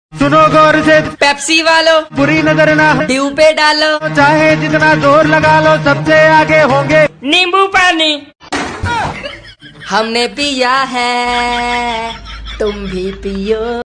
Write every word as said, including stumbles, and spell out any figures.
सुनो गौर से, पेप्सी वालों बुरी नजर ना ड्यू पे डालो, चाहे जितना जोर लगा लो सबसे आगे होंगे नींबू पानी। हमने पिया है तुम भी पियो।